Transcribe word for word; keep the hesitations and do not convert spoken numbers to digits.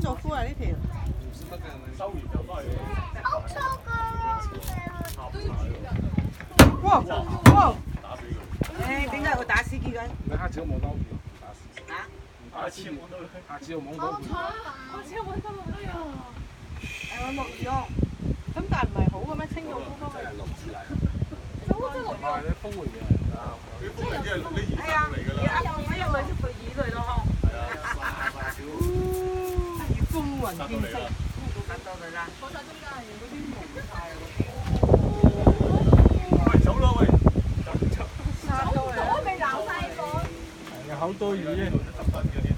做夫啊呢條？ 收完就翻去。 哇哇！誒點解會打司機嘅？ 你下次有冇撈住打司機？ 啊？ 下次有冇撈？下次有冇撈住？ 我超揾得落呀！ 誒我冇用。咁但係唔係好嘅咩？清咗夫方係。 走真落係你風嚟嘅。你風嚟嘅，你移山嚟㗎啦。 係啊，我因為出去移佢咯。 係啊，大少。 要風雲變色。揾到佢啦。 坐晒中間嘅嗰啲冇晒啊！ 喂，走啦喂！ 走咗未冷晒個。 係啊，好多魚。